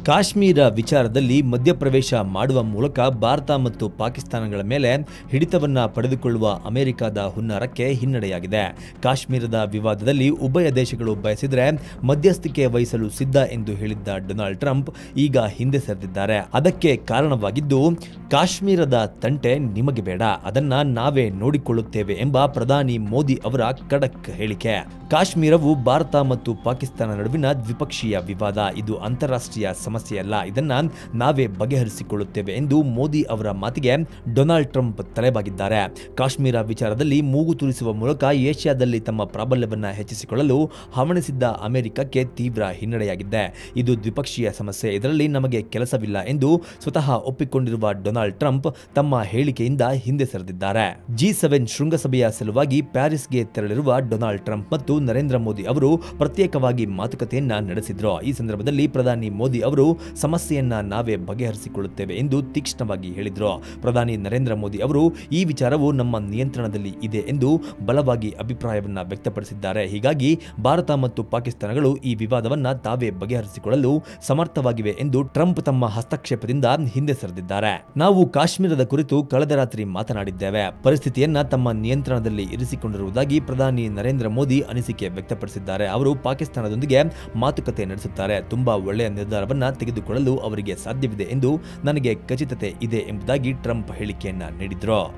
ಕಾಶ್ಮೀರ ವಿಚಾರದಲ್ಲಿ ಮಧ್ಯಪ್ರವೇಶ ಮಾಡುವ ಮೂಲಕ ಭಾರತ ಮತ್ತು ಪಾಕಿಸ್ತಾನಗಳ ಮೇಲೆ ಹಿಡಿತವನ್ನ ಪಡೆದುಕೊಳ್ಳುವ ಅಮೆರಿಕದ ಹುನ್ನಾರಕ್ಕೆ ಹಿನ್ನಡೆಯಾಗಿದೆ. ಕಾಶ್ಮೀರದ ವಿವಾದದಲ್ಲಿ ಉಭಯ ದೇಶಗಳು ಬಯಸಿದರೆ ಮಧ್ಯಸ್ಥಿಕೆ ವಹಿಸಲು ಸಿದ್ಧ ಎಂದು ಹೇಳಿದ್ದ ಡೊನಾಲ್ಡ್ ಟ್ರಂಪ್ ಈಗ ಹಿಂದೆ ಸರಿದಿದ್ದಾರೆ. ಅದಕ್ಕೆ ಕಾರಣವಾಗಿದ್ದು ಕಾಶ್ಮೀರದ ತಂಟೆ ನಿಮಗೆ ಬೇಡ, ಅದನ್ನ ನಾವೇ ನೋಡಿಕೊಳ್ಳುತ್ತೇವೆ ಎಂಬ ಪ್ರಧಾನಿ ಮೋದಿ ಅವರ ಖಡಕ್ ಹೇಳಿಕೆ. ಕಾಶ್ಮೀರವು ಭಾರತ ಮತ್ತು ಪಾಕಿಸ್ತಾನ ನಡುವಿನ ದ್ವಿಪಕ್ಷೀಯ ವಿವಾದ, ಇದು ಅಂತಾರಾಷ್ಟ್ರೀಯ ಸಮಸ್ಯೆಯಲ್ಲ, ಇದನ್ನ ನಾವೇ ಬಗೆಹರಿಸಿಕೊಳ್ಳುತ್ತೇವೆ ಎಂದು ಮೋದಿ ಅವರ ಮಾತಿಗೆ ಡೊನಾಲ್ಡ್ ಟ್ರಂಪ್ ತಲೆಬಾಗಿದ್ದಾರೆ. ಕಾಶ್ಮೀರ ವಿಚಾರದಲ್ಲಿ ಮೂಗು ತೂರಿಸುವ ಮೂಲಕ ಏಷ್ಯಾದಲ್ಲಿ ತಮ್ಮ ಪ್ರಾಬಲ್ಯವನ್ನ ಹೆಚ್ಚಿಸಿಕೊಳ್ಳಲು ಹವಣಿಸಿದ್ದ ಅಮೆರಿಕಕ್ಕೆ ತೀವ್ರ ಹಿನ್ನಡೆಯಾಗಿದೆ. ಇದು ದ್ವಿಪಕ್ಷೀಯ ಸಮಸ್ಯೆ, ಇದರಲ್ಲಿ ನಮಗೆ ಕೆಲಸವಿಲ್ಲ ಎಂದು ಸ್ವತಃ ಒಪ್ಪಿಕೊಂಡಿರುವ ಡೊನಾಲ್ಡ್ ಟ್ರಂಪ್ ತಮ್ಮ ಹೇಳಿಕೆಯಿಂದ ಹಿಂದೆ ಸರಿದಿದ್ದಾರೆ. G7 ಶೃಂಗಸಭೆಯ ಸಲುವಾಗಿ ಪ್ಯಾರಿಸ್ಗೆ ತೆರಳಿರುವ ಡೊನಾಲ್ಡ್ ಟ್ರಂಪ್ ಮತ್ತು ನರೇಂದ್ರ ಮೋದಿ ಅವರು ಪ್ರತ್ಯೇಕವಾಗಿ ಮಾತುಕತೆಯನ್ನ ನಡೆಸಿದ್ರು. ಈ ಸಂದರ್ಭದಲ್ಲಿ ಪ್ರಧಾನಿ ಮೋದಿ ಅವರು ಸಮಸ್ಯೆಯನ್ನ ನಾವೇ ಬಗೆಹರಿಸಿಕೊಳ್ಳುತ್ತೇವೆ ಎಂದು ತೀಕ್ಷ್ಣವಾಗಿ ಹೇಳಿದ್ರು. ಪ್ರಧಾನಿ ನರೇಂದ್ರ ಮೋದಿ ಅವರು ಈ ವಿಚಾರವು ನಮ್ಮ ನಿಯಂತ್ರಣದಲ್ಲಿ ಇದೆ ಎಂದು ಬಲವಾಗಿ ಅಭಿಪ್ರಾಯವನ್ನ ವ್ಯಕ್ತಪಡಿಸಿದ್ದಾರೆ. ಹೀಗಾಗಿ ಭಾರತ ಮತ್ತು ಪಾಕಿಸ್ತಾನಗಳು ಈ ವಿವಾದವನ್ನ ತಾವೇ ಬಗೆಹರಿಸಿಕೊಳ್ಳಲು ಸಮರ್ಥವಾಗಿವೆ ಎಂದು ಟ್ರಂಪ್ ತಮ್ಮ ಹಸ್ತಕ್ಷೇಪದಿಂದ ಹಿಂದೆ ಸರಿದಿದ್ದಾರೆ. ನಾವು ಕಾಶ್ಮೀರದ ಕುರಿತು ಕಳೆದ ರಾತ್ರಿ ಮಾತನಾಡಿದ್ದೇವೆ, ಪರಿಸ್ಥಿತಿಯನ್ನ ತಮ್ಮ ನಿಯಂತ್ರಣದಲ್ಲಿ ಇರಿಸಿಕೊಂಡಿರುವುದಾಗಿ ಪ್ರಧಾನಿ ನರೇಂದ್ರ ಮೋದಿ ಅನಿಸಿಕೆ ವ್ಯಕ್ತಪಡಿಸಿದ್ದಾರೆ. ಅವರು ಪಾಕಿಸ್ತಾನದೊಂದಿಗೆ ಮಾತುಕತೆ ನಡೆಸುತ್ತಾರೆ, ತುಂಬಾ ಒಳ್ಳೆಯ ನಿರ್ಧಾರವನ್ನ ತೆಗೆದುಕೊಳ್ಳಲು ಅವರಿಗೆ ಸಾಧ್ಯವಿದೆ ಎಂದು ನನಗೆ ಖಚಿತತೆ ಇದೆ ಎಂಬುದಾಗಿ ಟ್ರಂಪ್ ಹೇಳಿಕೆಯನ್ನ ನೀಡಿದ್ರು.